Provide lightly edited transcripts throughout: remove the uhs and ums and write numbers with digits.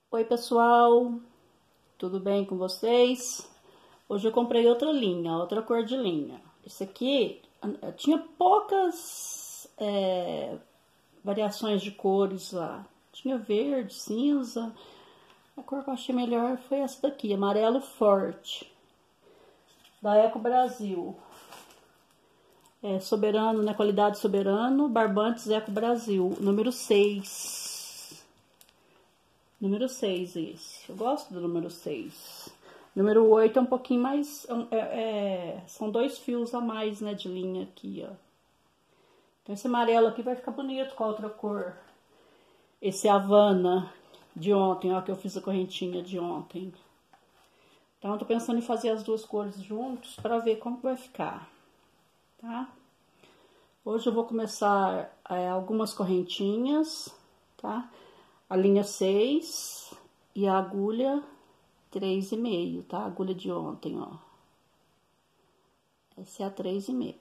Oi pessoal, tudo bem com vocês? Hoje eu comprei outra linha, outra cor de linha. Esse aqui tinha poucas variações de cores lá. Tinha verde, cinza. A cor que eu achei melhor foi essa daqui, amarelo forte, da Eco Brasil. Soberano, né? Qualidade Soberano, Barbantes Eco Brasil, número 6. Número 6 esse. Eu gosto do número 6. Número 8 é um pouquinho mais... são 2 fios a mais, né, de linha aqui, ó. Então, esse amarelo aqui vai ficar bonito com a outra cor. Esse Havana de ontem, ó, que eu fiz a correntinha de ontem. Então, eu tô pensando em fazer as duas cores juntos pra ver como vai ficar, tá? Hoje eu vou começar algumas correntinhas, tá? A linha 6 e a agulha 3,5, tá? A agulha de ontem, ó. Essa é a 3,5.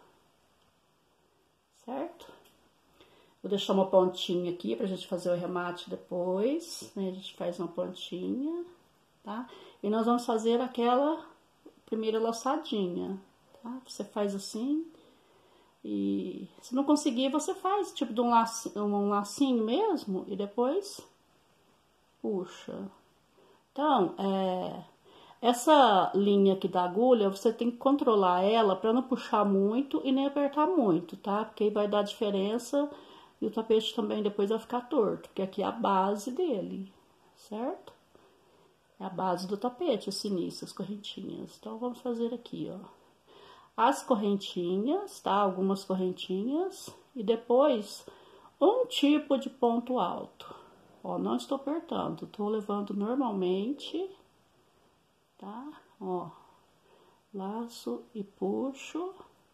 Certo? Vou deixar uma pontinha aqui pra gente fazer o remate depois, né? A gente faz uma pontinha, tá? E nós vamos fazer aquela primeira laçadinha, tá? Você faz assim. E se não conseguir, você faz tipo de um lacinho mesmo e depois puxa. Então, essa linha aqui da agulha, você tem que controlar ela para não puxar muito e nem apertar muito, tá? Porque aí vai dar diferença e o tapete também depois vai ficar torto, porque aqui é a base dele, certo? É a base do tapete, esse início, as correntinhas. Então, vamos fazer aqui, ó. As correntinhas, tá? Algumas correntinhas e depois um tipo de ponto alto. Ó, não estou apertando, tô levando normalmente, tá? Ó, laço e puxo,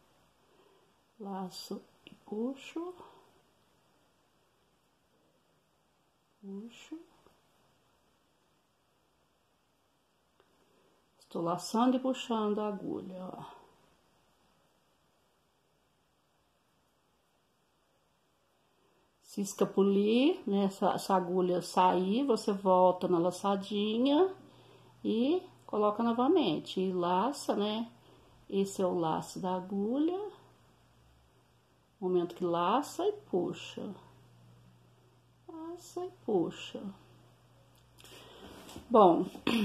laço e puxo, puxo. Estou laçando e puxando a agulha, ó. Se escapulir, né, essa agulha sair, você volta na laçadinha e coloca novamente. E laça, né? Esse é o laço da agulha. Momento que laça e puxa. Laça e puxa. Bom,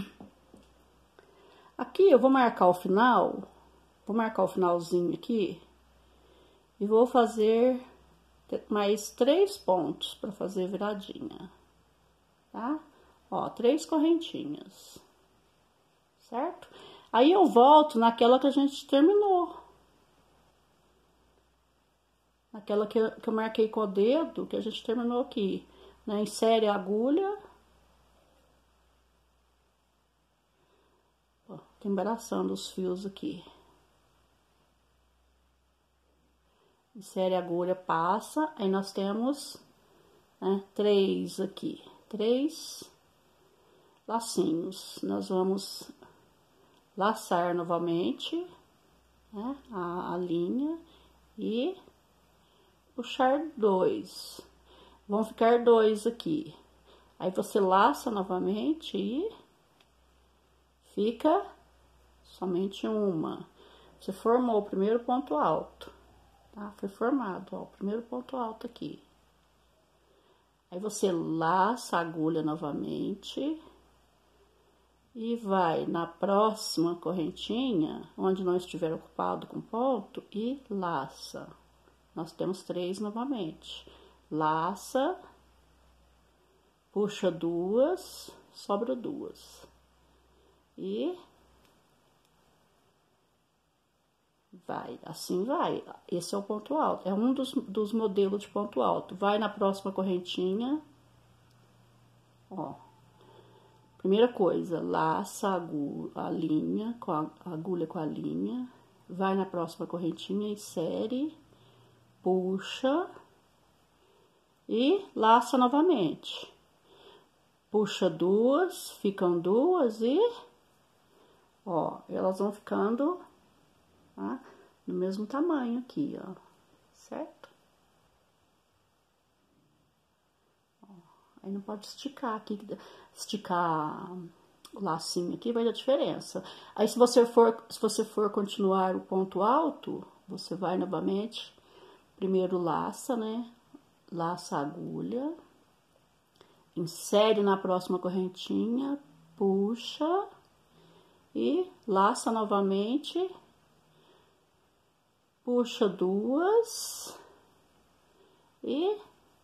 aqui eu vou marcar o final. Vou marcar o finalzinho aqui. E vou fazer mais 3 pontos para fazer viradinha, tá? Ó, 3 correntinhas, certo? Aí eu volto naquela que a gente terminou. Naquela que eu marquei com o dedo, que a gente terminou aqui, né? Insere a agulha. Ó, tô embaraçando os fios aqui. Insere a agulha, passa, aí nós temos, né, 3 aqui, 3 lacinhos. Nós vamos laçar novamente, né, a linha e puxar 2. Vão ficar 2 aqui. Aí você laça novamente e fica somente uma. Você formou o primeiro ponto alto. Tá? Foi formado, ó, o primeiro ponto alto aqui. Aí você laça a agulha novamente e vai na próxima correntinha, onde não estiver ocupado com ponto, e laça. Nós temos 3 novamente. Laça, puxa 2, sobra 2. E vai, assim vai. Esse é o ponto alto. É um dos modelos de ponto alto. Vai na próxima correntinha. Ó. Primeira coisa, laça a linha, com a agulha com a linha. Vai na próxima correntinha, insere, puxa e laça novamente. Puxa 2, ficam 2 e... Ó, elas vão ficando... Tá? Do mesmo tamanho aqui, ó, certo? Ó, Aí não pode esticar aqui, esticar o lacinho aqui vai dar diferença. Aí se você for continuar o ponto alto, você vai novamente, primeiro laça, né? Laça a agulha, insere na próxima correntinha, puxa e laça novamente, puxa duas e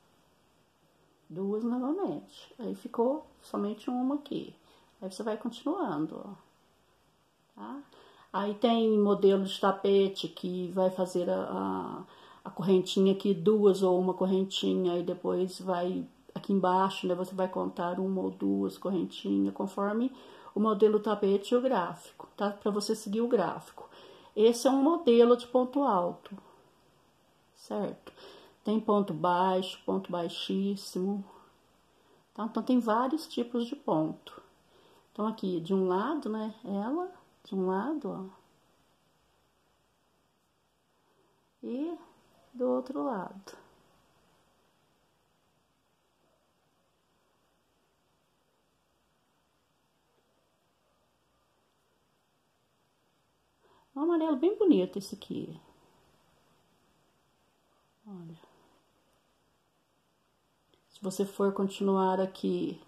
duas novamente. Aí ficou somente uma aqui. Aí você vai continuando, ó, tá? Aí tem modelo de tapete que vai fazer a correntinha aqui, duas ou uma correntinha, e depois vai aqui embaixo, né? Você vai contar uma ou duas correntinhas, conforme o modelo do tapete e o gráfico, tá? Para você seguir o gráfico. Esse é um modelo de ponto alto, certo? Tem ponto baixo, ponto baixíssimo, tá? Então tem vários tipos de ponto. Então aqui de um lado, né, ela, de um lado, ó, e do outro lado. É um amarelo bem bonito esse aqui. Olha. Se você for continuar aqui,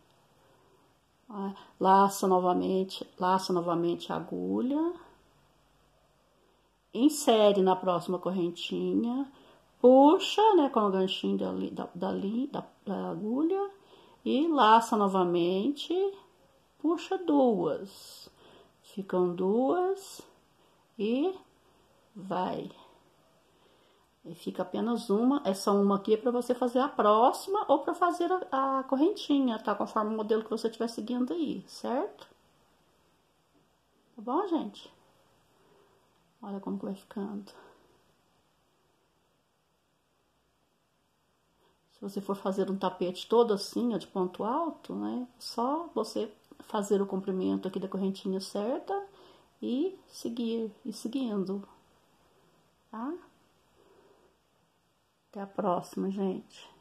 laça novamente a agulha, insere na próxima correntinha, puxa, né, com o ganchinho da agulha e laça novamente, puxa duas, ficam duas e vai. E fica apenas uma, essa uma aqui é para você fazer a próxima ou para fazer a correntinha, tá? Conforme o modelo que você estiver seguindo aí, certo? Tá bom, gente? Olha como que vai ficando. Se você for fazer um tapete todo assim, ó, de ponto alto, né? Só você fazer o comprimento aqui da correntinha certa e seguindo, tá? Até a próxima, gente.